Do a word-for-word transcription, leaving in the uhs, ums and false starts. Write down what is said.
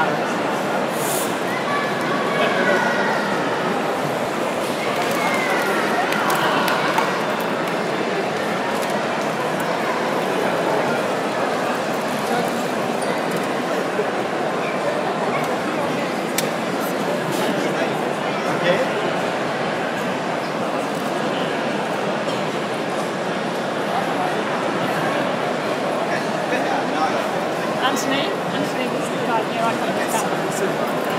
Anthony? Anthony was the guy here, I can't get that.